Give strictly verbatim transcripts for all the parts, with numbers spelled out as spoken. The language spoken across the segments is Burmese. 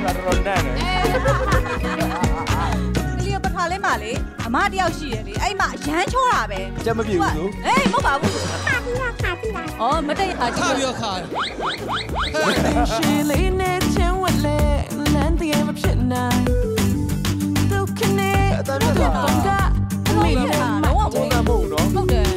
你要不怕嘞嘛嘞？阿妈掉血嘞，哎妈，人错了呗。 这么比如？ 哎，没办法。 卡比了，卡比了。 哦，没得卡。 卡比了卡。 ဟုတ်တယ်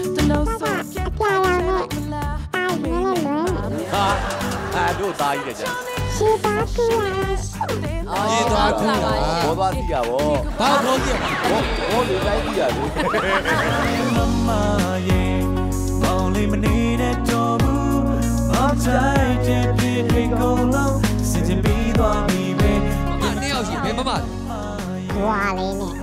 အာတို့သားကြီးတယ်ကြာရှိပါကူရရေသွားကူဘောသွားစီရဗောဘာဘောကြည့်ဘောဘောလူတိုင်းစီရလေမမရေမောင်လေးမနေတဲ့တော်ဘူးဘာတိုင်းတဲ့ပြေတွေကုန်လုံးစင်ကြပြီးသွားပြီပဲမမနှစ်ယောက်ရှိဘယ်မမလဲဝါလေးနဲ့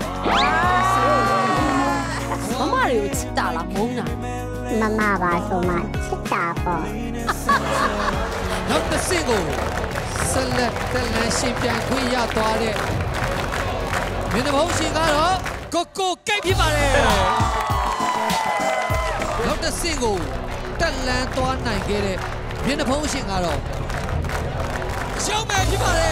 မမတွေကိုချစ်တာလားမုန်းတာမမပါဆိုမှချစ်တာပေါ့နောက်တစ်ဆင့်ကိုဆက်လက်တက်လန်းရှင်ပြန်ခွင့်ရသွားတဲ့မင်းတဘုံရှင်ကတော့ကိုကိုကိတ်ဖြစ်ပါတယ်နောက်တစ်ဆင့်ကိုတက်လန်းသွားနိုင်ခဲ့တဲ့မင်းတဘုံရှင်ကတော့ရှောင်းမယ်ဖြစ်ပါတယ်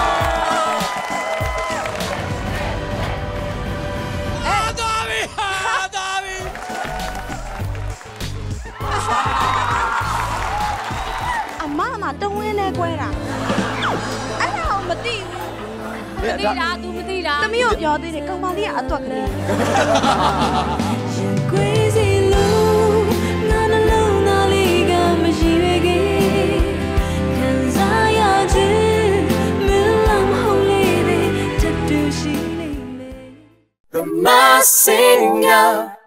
အာဒါဘီအာဒါဘီအမအမတုံးဝင်းလဲကွဲတာအဲ့ဒါကိုမသိဘူးမသိတာ तू မသိတာသမီးကိုပြောသေးတယ်ကောင်မလေးကအတွက်ကလေး Crazy Lou ငါနှလုံးသားလေးကမရှိရခဲ့ခံစားရခြင်းမလမ်းဟောလေးတွေတတူရှိနေမယ် The Massinger